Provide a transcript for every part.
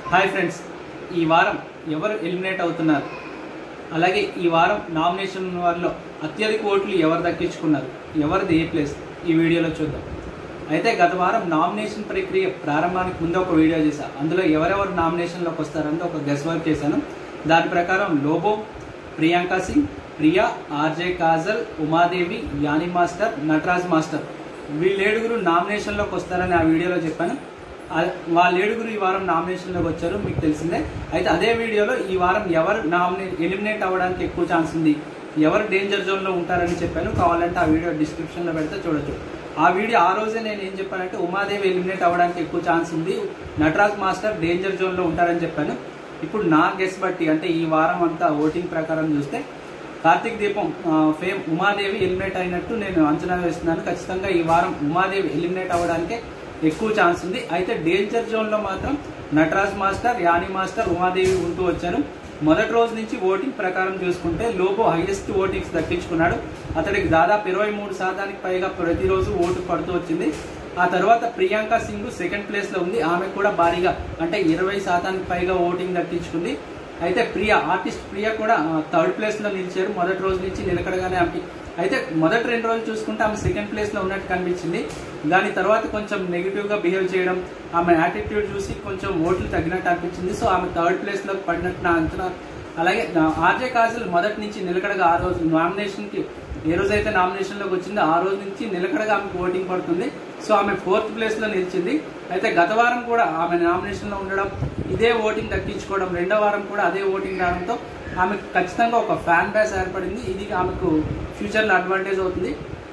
Hi friends, ఈ వారం ఎవరు ఎలిమినేట్ అవుతున్నారు, అలాగే ఈ వారం నామినేషన్ వారిలో అత్యధిక ఓట్లు ఎవరు దక్కించుకున్నారు, ఎవరిది ఏ ప్లేస్, ఈ వీడియోలో చూద్దాం. అయితే గత వారం నామినేషన్ ప్రక్రియ ప్రారంభానికి ముందు ఒక వీడియో చేశాను. అందులో ఎవరెవరు నామినేషన్లోకి వస్తారంటే ఒక గెస్ వర్క్ చేశాను. దాని ప్రకారం Lobo, Priyanka Singh, Priya, RJ Kajal, Umadevi, Annie master, Nataraj master వీళ్ళేడుగురు నామినేషన్లోకి వస్తారని ఆ వీడియోలో చెప్పాను. వాళ్ళేడుగురు ఈ వారం నామినేషన్లోకి వచ్చారు, మీకు తెలిసిందే. అయితే అదే వీడియోలో ఈ వారం ఎవరు ఎలిమినేట్ అవ్వడానికి ఎక్కువ ఛాన్స్ ఉంది, ఎవరు డేంజర్ జోన్లో ఉంటారని చెప్పాను. కావాలంటే ఆ వీడియో డిస్క్రిప్షన్లో పెడితే చూడొచ్చు. ఆ వీడియో ఆ రోజే నేను ఏం చెప్పానంటే ఉమాదేవి ఎలిమినేట్ అవ్వడానికి ఎక్కువ ఛాన్స్ ఉంది, నటరాజ్ మాస్టర్ డేంజర్ జోన్లో ఉంటారని చెప్పాను. ఇప్పుడు నా గెస్ బట్టి అంటే ఈ వారం అంతా ఓటింగ్ ప్రకారం చూస్తే కార్తీక్ దీపం ఫేమ్ ఉమాదేవి ఎలిమినేట్ అయినట్టు నేను అంచనా వేస్తున్నాను. ఖచ్చితంగా ఈ వారం ఉమాదేవి ఎలిమినేట్ అవ్వడానికే ఎక్కువ ఛాన్స్ ఉంది. అయితే డేంజర్ జోన్లో మాత్రం Nataraj master, Annie master, Umadevi ఉంటూ వచ్చారు. మొదటి రోజు నుంచి ఓటింగ్ ప్రకారం చూసుకుంటే లోబో హైయెస్ట్ ఓటింగ్స్ దక్కించుకున్నాడు. అతడికి దాదాపు 23% పైగా ప్రతిరోజు ఓటు పడుతూ వచ్చింది. ఆ తర్వాత ప్రియాంక సింగ్ సెకండ్ ప్లేస్లో ఉంది. ఆమె కూడా భారీగా అంటే 20% పైగా ఓటింగ్ దక్కించుకుంది. అయితే ఆర్టిస్ట్ ప్రియా కూడా థర్డ్ ప్లేస్లో నిలిచారు. మొదటి రోజు నుంచి నిలకడగానే ఆమెకి. అయితే మొదటి 2 రోజులు చూసుకుంటే ఆమె సెకండ్ ప్లేస్లో ఉన్నట్టు కనిపించింది. దాని తర్వాత కొంచెం నెగిటివ్గా బిహేవ్ చేయడం, ఆమె యాటిట్యూడ్ చూసి కొంచెం ఓట్లు తగ్గినట్టు అనిపించింది. సో ఆమె థర్డ్ ప్లేస్లోకి పడినట్టు నా అంచనా. అలాగే ఆర్జే కాజల్ మొదటి నుంచి నిలకడగా ఆ రోజు నామినేషన్కి ఏ రోజైతే నామినేషన్లోకి వచ్చిందో ఆ రోజు నుంచి నిలకడగా ఆమెకు ఓటింగ్ పడుతుంది. సో ఆమె 4th ప్లేస్లో నిలిచింది. అయితే గత వారం కూడా ఆమె నామినేషన్లో ఉండడం, ఇదే ఓటింగ్ దక్కించుకోవడం, రెండో వారం కూడా అదే ఓటింగ్ రావడంతో ఆమెకు ఖచ్చితంగా ఒక ఫ్యాన్ బేస్ ఏర్పడింది. ఇది ఆమెకు ఫ్యూచర్లో అడ్వాంటేజ్ అవుతుంది.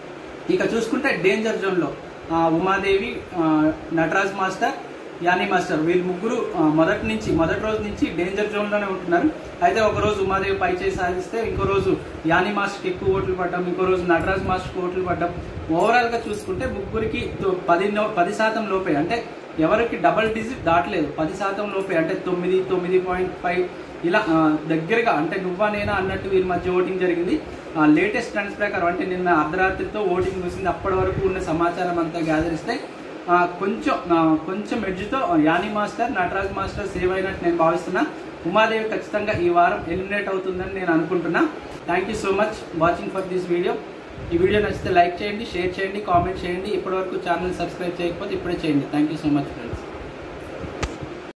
ఇక చూసుకుంటే డేంజర్ జోన్లో Umadevi, Nataraj master, Annie master వీళ్ళు ముగ్గురు మొదటి రోజు నుంచి డేంజర్ జోన్లోనే ఉంటున్నారు. అయితే ఒక రోజు ఉమాదేవి పై చేసి సాధిస్తే, ఇంకో రోజు యానీ మాస్టర్కి ఎక్కువ ఓట్లు పడ్డం, ఇంకో రోజు నటరాజ్ మాస్టర్కి ఓట్లు పడ్డం. ఓవరాల్గా చూసుకుంటే ముగ్గురికి 10% లోపే, అంటే ఎవరికి డబల్ డిజిట్ దాటలేదు, 10% లోపే, అంటే 9, 9.5 ఇలా దగ్గరగా, అంటే నువ్వా నేనా అన్నట్టు వీరి మధ్య ఓటింగ్ జరిగింది. లేటెస్ట్ ట్రెండ్స్ ప్రకారం అంటే నిన్న అర్ధరాత్రితో ఓటింగ్ చూసింది. అప్పటి వరకు ఉన్న సమాచారం అంతా గ్యాదర్ ఇస్తే కొంచెం ఎడ్జ్తో Annie master, Nataraj master save అయినట్టు నేను భావిస్తున్నా. ఉమాదేవి ఖచ్చితంగా ఈ వారం ఎలిమినేట్ అవుతుందని నేను అనుకుంటున్నా. Thank you so much watching for this video. ఈ వీడియో నచ్చితే లైక్ చేయండి, షేర్ చేయండి, కామెంట్ చేయండి. ఇప్పటివరకు ఛానల్ సబ్స్క్రైబ్ చేయకపోతే ఇప్పుడే చేయండి. Thank you so much friends.